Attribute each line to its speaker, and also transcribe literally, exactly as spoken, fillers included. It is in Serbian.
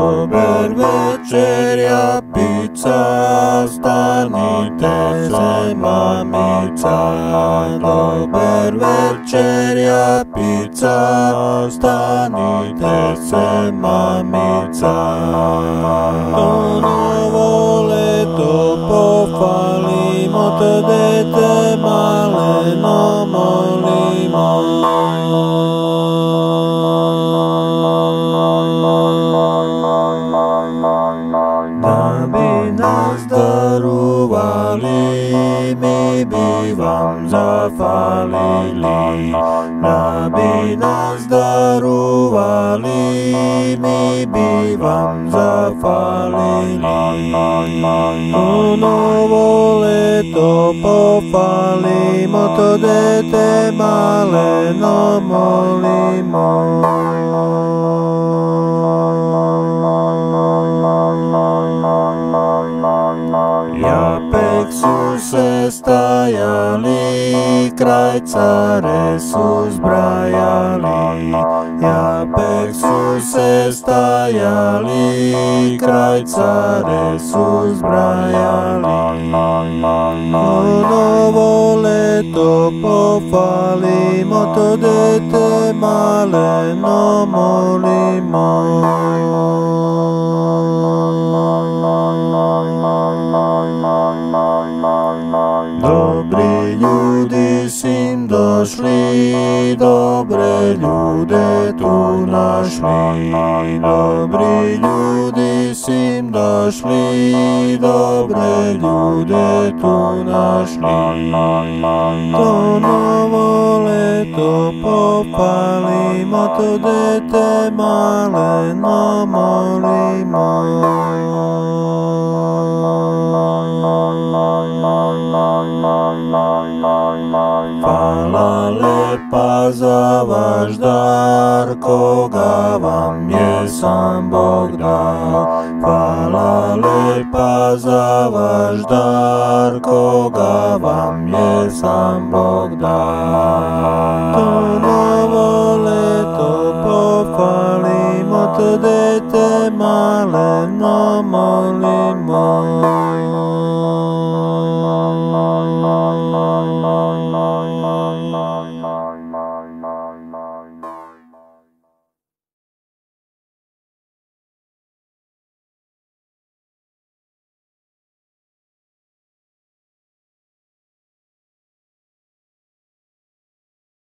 Speaker 1: dober večerja, pizza, stanite se mamica. Dober večerja, pizza, stanite se mamica. To novo leto pofalimo, to dete maleno molimo. Da bi nas daruvali, mi bi vam zafalili. Da bi nas daruvali, mi bi vam zafalili. To novo leto pofalimo, to dete maleno molimo. Japek su se stajali, kraj care su zbrajali. Japek su se stajali, kraj care su zbrajali. To novo leto pofalimo, to dete maleno molimo. Dobri ljudi sim došli, dobre ljude tu našli. Dobri ljudi sim došli, dobre ljude tu našli. To novo leto popalimo, to dete maleno molimo. Hvala lepa za vaš dar, koga vam je sam Bog dao. Hvala lepa za vaš dar, koga vam je sam Bog dao. To novo leto pofalimo, to dete maleno